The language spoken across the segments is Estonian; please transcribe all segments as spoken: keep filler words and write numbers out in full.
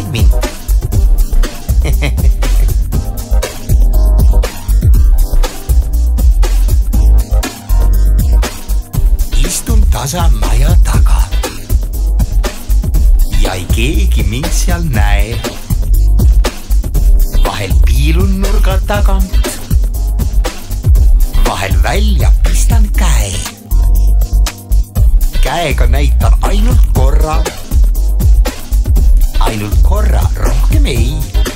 näed mind? Istun tasa maja taga ja ei keegi mind seal näe. Vahel piilun nurga tagant, vahel välja pistan käe. Käega näitan ainult korra, ainult korra, rohkem ei.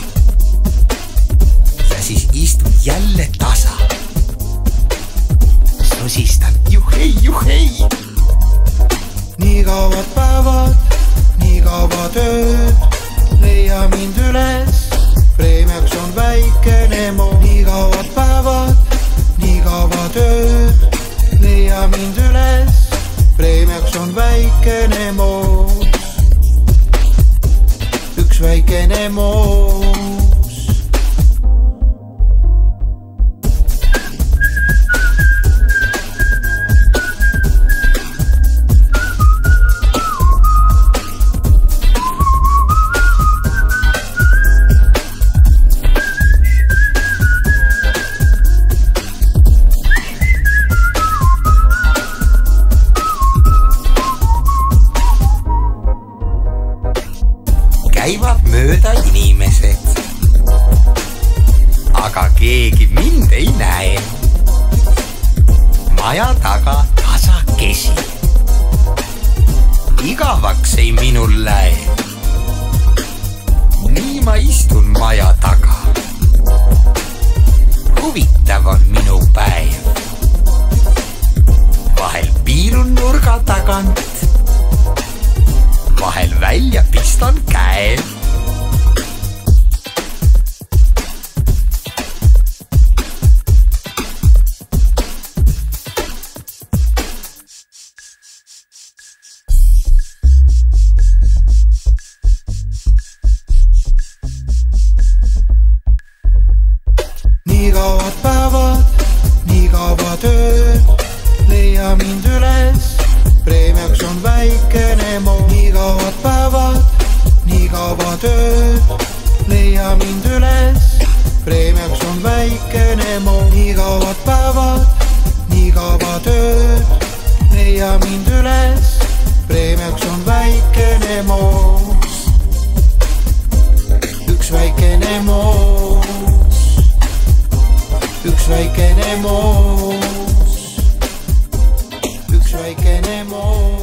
Ja siis istun jälle tasa. Sosistan juhei, juhei. Nii kaovad päevad, nii kaovad ööd, leia mind üles, preemiaks on väikene moo. Nii kaovad päevad, nii kaovad ööd, leia mind üles, preemiaks on väikene moos. Üks väikene moos. Käivad mööda inimesed, aga keegi mind ei näe. Maja taga tasakesi, igavaks ei minul lähe. Nii ma istun maja taga, huvitav on minu päev. Vahel piilun nurga tagant, vahel välja pistan käe. Nii kaovad päevad, nii kaovad ööd, leia mind üles, preemiaks on väikene moo. Nii kaovad päevad, nii kaovad ööd, leia mind üles, preemiaks on väikene moo. Nii kaovad päevad, nii kaovad ööd, leia mind üles, preemiaks on väikene moos. Üks väikene moos, üks väikene moos, üks väikene moos.